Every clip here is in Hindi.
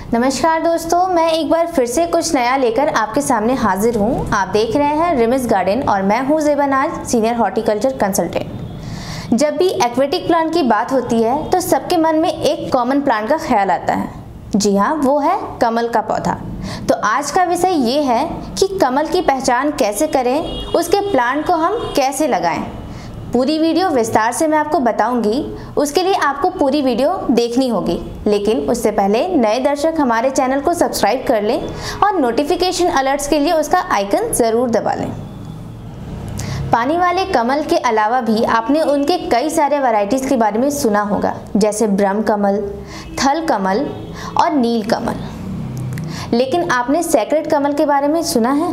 नमस्कार दोस्तों, मैं एक बार फिर से कुछ नया लेकर आपके सामने हाजिर हूँ। आप देख रहे हैं रिमिस गार्डन और मैं हूँ ज़ेबा नाज, सीनियर हॉर्टिकल्चर कंसल्टेंट। जब भी एक्वेटिक प्लांट की बात होती है तो सबके मन में एक कॉमन प्लांट का ख्याल आता है। जी हाँ, वो है कमल का पौधा। तो आज का विषय ये है कि कमल की पहचान कैसे करें, उसके प्लांट को हम कैसे लगाएं। पूरी वीडियो विस्तार से मैं आपको बताऊंगी, उसके लिए आपको पूरी वीडियो देखनी होगी। लेकिन उससे पहले नए दर्शक हमारे चैनल को सब्सक्राइब कर लें और नोटिफिकेशन अलर्ट्स के लिए उसका आइकन ज़रूर दबा लें। पानी वाले कमल के अलावा भी आपने उनके कई सारे वैरायटीज़ के बारे में सुना होगा, जैसे ब्रह्म कमल, थल कमल और नील कमल। लेकिन आपने सैक्रेड कमल के बारे में सुना है?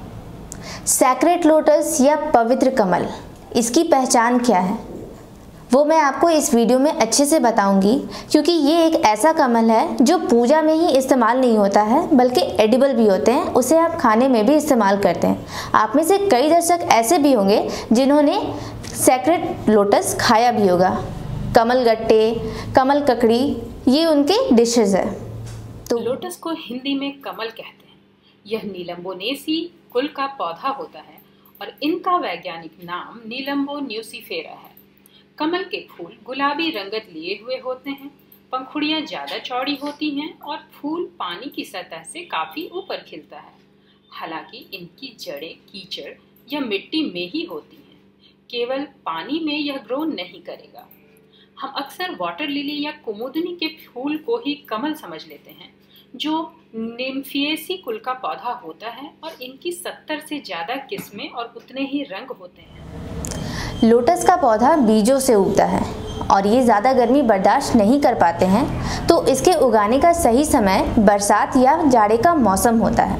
सैक्रेड लोटस या पवित्र कमल, इसकी पहचान क्या है वो मैं आपको इस वीडियो में अच्छे से बताऊंगी, क्योंकि ये एक ऐसा कमल है जो पूजा में ही इस्तेमाल नहीं होता है बल्कि एडिबल भी होते हैं। उसे आप खाने में भी इस्तेमाल करते हैं। आप में से कई दर्शक ऐसे भी होंगे जिन्होंने सैक्रेड लोटस खाया भी होगा। कमल गट्टे, कमल ककड़ी, ये उनके डिशेज है। तो लोटस को हिंदी में कमल कहते हैं। यह नीलम्बोनेसी कुल का पौधा होता है और इनका वैज्ञानिक नाम नीलम्बो न्यूसीफेरा है। कमल के फूल गुलाबी रंगत लिए हुए होते हैं, पंखुड़ियां ज्यादा चौड़ी होती हैं और फूल पानी की सतह से काफी ऊपर खिलता है। हालांकि इनकी जड़ें कीचड़ या मिट्टी में ही होती हैं, केवल पानी में यह ग्रो नहीं करेगा। हम अक्सर वाटर लिली या कुमुदनी के फूल को ही कमल समझ लेते हैं, जो निम्फिएसी कुल का पौधा होता है और इनकी 70 से ज्यादा किस्में और उतने ही रंग होते हैं। लोटस का पौधा बीजों से उगता है और ये ज़्यादा गर्मी बर्दाश्त नहीं कर पाते हैं, तो इसके उगाने का सही समय बरसात या जाड़े का मौसम होता है।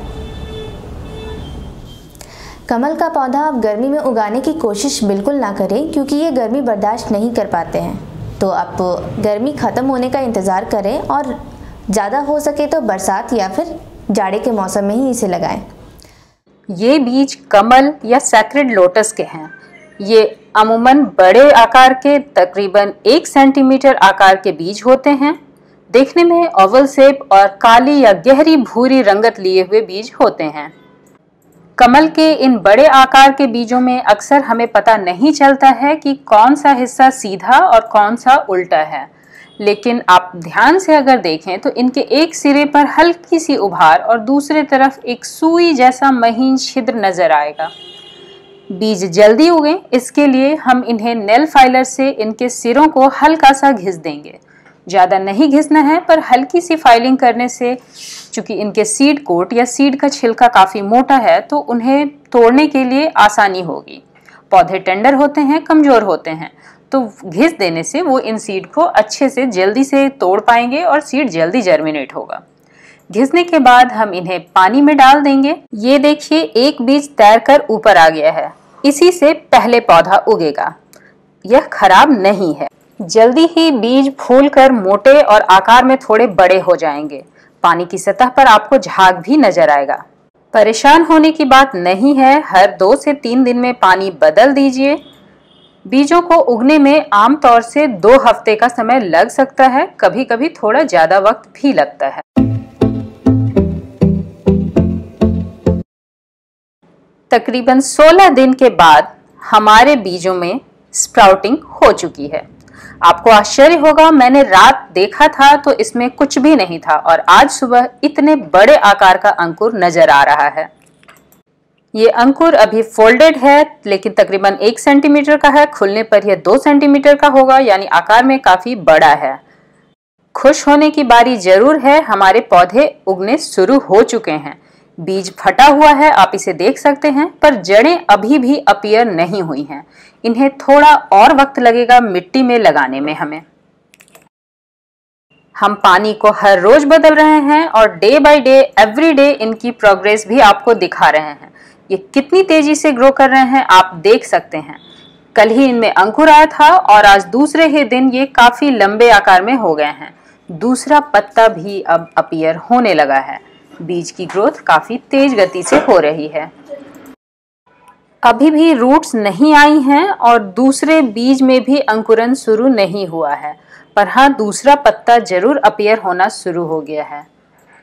कमल का पौधा आप गर्मी में उगाने की कोशिश बिल्कुल ना करें, क्योंकि ये गर्मी बर्दाश्त नहीं कर पाते हैं। तो आप गर्मी ख़त्म होने का इंतज़ार करें और ज़्यादा हो सके तो बरसात या फिर जाड़े के मौसम में ही इसे लगाएं। ये बीज कमल या सैक्रेड लोटस के हैं। ये अमूमन बड़े आकार के, तकरीबन 1 सेंटीमीटर आकार के बीज होते हैं। देखने में ओवल शेप और काली या गहरी भूरी रंगत लिए हुए बीज होते हैं। कमल के इन बड़े आकार के बीजों में अक्सर हमें पता नहीं चलता है कि कौन सा हिस्सा सीधा और कौन सा उल्टा है। लेकिन आप ध्यान से अगर देखें तो इनके एक सिरे पर हल्की सी उभार और दूसरे तरफ एक सुई जैसा महीन छिद्र नजर आएगा। बीज जल्दी उगे, इसके लिए हम इन्हें नेल फाइलर से इनके सिरों को हल्का सा घिस देंगे। ज़्यादा नहीं घिसना है, पर हल्की सी फाइलिंग करने से, चूंकि इनके सीड कोट या सीड का छिलका काफ़ी मोटा है, तो उन्हें तोड़ने के लिए आसानी होगी। पौधे टेंडर होते हैं, कमज़ोर होते हैं, तो घिस देने से वो इन सीड को अच्छे से जल्दी से तोड़ पाएंगे और सीड जल्दी जर्मिनेट होगा। घिसने के बाद हम इन्हें पानी में डाल देंगे। ये देखिए, एक बीज तैरकर ऊपर आ गया है। इसी से पहले पौधा उगेगा। यह खराब नहीं है। जल्दी ही बीज फूलकर मोटे और आकार में थोड़े बड़े हो जाएंगे। पानी की सतह पर आपको झाग भी नजर आएगा। परेशान होने की बात नहीं है। हर 2 से 3 दिन में पानी बदल दीजिए। बीजों को उगने में आमतौर से 2 हफ्ते का समय लग सकता है, कभी कभी थोड़ा ज्यादा वक्त भी लगता है। तकरीबन 16 दिन के बाद हमारे बीजों में स्प्राउटिंग हो चुकी है। आपको आश्चर्य होगा, मैंने रात देखा था तो इसमें कुछ भी नहीं था और आज सुबह इतने बड़े आकार का अंकुर नजर आ रहा है। ये अंकुर अभी फोल्डेड है, लेकिन तकरीबन 1 सेंटीमीटर का है। खुलने पर यह 2 सेंटीमीटर का होगा, यानी आकार में काफी बड़ा है। खुश होने की बारी जरूर है, हमारे पौधे उगने शुरू हो चुके हैं। बीज फटा हुआ है, आप इसे देख सकते हैं, पर जड़ें अभी भी अपीयर नहीं हुई हैं। इन्हें थोड़ा और वक्त लगेगा मिट्टी में लगाने में। हम पानी को हर रोज बदल रहे हैं और day by day, every day इनकी प्रोग्रेस भी आपको दिखा रहे हैं। ये कितनी तेजी से ग्रो कर रहे हैं आप देख सकते हैं। कल ही इनमें अंकुर आया था और आज दूसरे ही दिन ये काफी लंबे आकार में हो गए हैं। दूसरा पत्ता भी अब अपीयर होने लगा है। बीज की ग्रोथ काफी तेज गति से हो रही है। अभी भी रूट्स नहीं आई हैं और दूसरे बीज में भी अंकुरन शुरू नहीं हुआ है, पर हाँ, दूसरा पत्ता जरूर अपीयर होना शुरू हो गया है।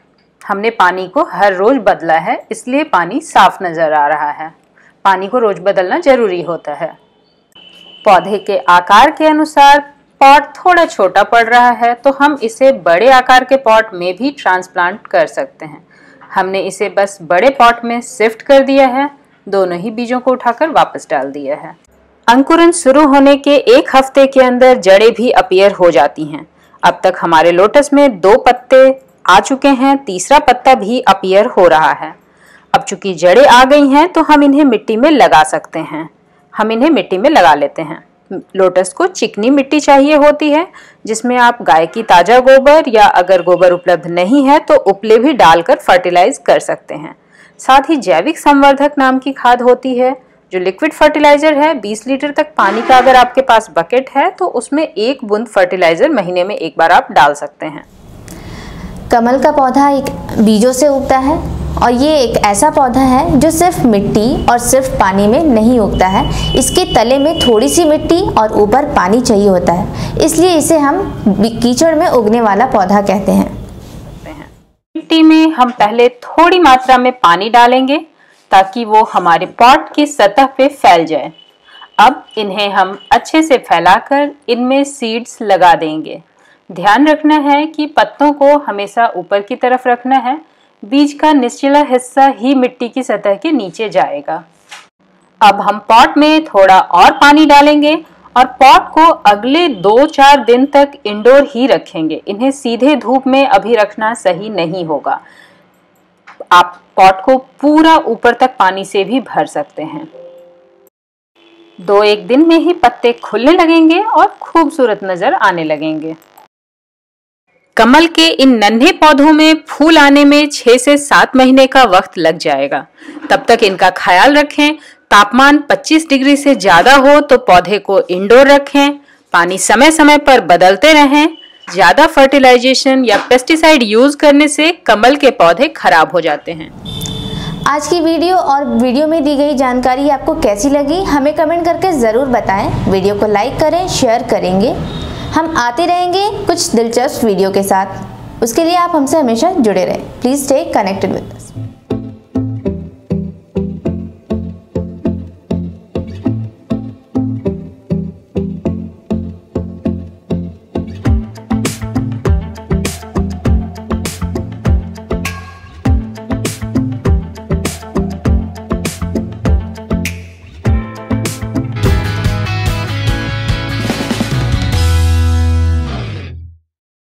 हमने पानी को हर रोज बदला है, इसलिए पानी साफ नजर आ रहा है। पानी को रोज बदलना जरूरी होता है। पौधे के आकार के अनुसार पॉट थोड़ा छोटा पड़ रहा है तो हम इसे बड़े आकार के पॉट में भी ट्रांसप्लांट कर सकते हैं। हमने इसे बस बड़े पॉट में शिफ्ट कर दिया है, दोनों ही बीजों को उठाकर वापस डाल दिया है। अंकुरन शुरू होने के 1 हफ्ते के अंदर जड़ें भी अपीयर हो जाती हैं। अब तक हमारे लोटस में 2 पत्ते आ चुके हैं, तीसरा पत्ता भी अपीयर हो रहा है। अब चूंकि जड़ें आ गई हैं तो हम इन्हें मिट्टी में लगा सकते हैं। हम इन्हें मिट्टी में लगा लेते हैं। लोटस को चिकनी मिट्टी चाहिए होती है, जिसमें आप गाय की ताजा गोबर या अगर गोबर उपलब्ध नहीं है तो उपले भी डालकर फर्टिलाइज कर सकते हैं। साथ ही जैविक संवर्धक नाम की खाद होती है जो लिक्विड फर्टिलाइजर है। 20 लीटर तक पानी का अगर आपके पास बकेट है तो उसमें 1 बूंद फर्टिलाइजर महीने में 1 बार आप डाल सकते हैं। कमल का पौधा एक बीजों से उगता है और ये एक ऐसा पौधा है जो सिर्फ मिट्टी और सिर्फ पानी में नहीं उगता है। इसके तले में थोड़ी सी मिट्टी और ऊपर पानी चाहिए होता है, इसलिए इसे हम कीचड़ में उगने वाला पौधा कहते हैं। मिट्टी में हम पहले थोड़ी मात्रा में पानी डालेंगे ताकि वो हमारे पॉट की सतह पे फैल जाए। अब इन्हें हम अच्छे से फैलाकर इनमें सीड्स लगा देंगे। ध्यान रखना है कि पत्तों को हमेशा ऊपर की तरफ रखना है। बीज का निचला हिस्सा ही मिट्टी की सतह के नीचे जाएगा। अब हम पॉट में थोड़ा और पानी डालेंगे और पॉट को अगले 2-4 दिन तक इंडोर ही रखेंगे। इन्हें सीधे धूप में अभी रखना सही नहीं होगा। आप पॉट को पूरा ऊपर तक पानी से भी भर सकते हैं। 2-1 दिन में ही पत्ते खुलने लगेंगे और खूबसूरत नजर आने लगेंगे। कमल के इन नन्हे पौधों में फूल आने में 6 से 7 महीने का वक्त लग जाएगा। तब तक इनका ख्याल रखें। तापमान 25 डिग्री से ज्यादा हो तो पौधे को इंडोर रखें। पानी समय समय पर बदलते रहें। ज्यादा फर्टिलाइजेशन या पेस्टिसाइड यूज करने से कमल के पौधे खराब हो जाते हैं। आज की वीडियो और वीडियो में दी गई जानकारी आपको कैसी लगी हमें कमेंट करके ज़रूर बताएं। वीडियो को लाइक करें, शेयर करेंगे। हम आते रहेंगे कुछ दिलचस्प वीडियो के साथ। उसके लिए आप हमसे हमेशा जुड़े रहें। Please stay connected with us.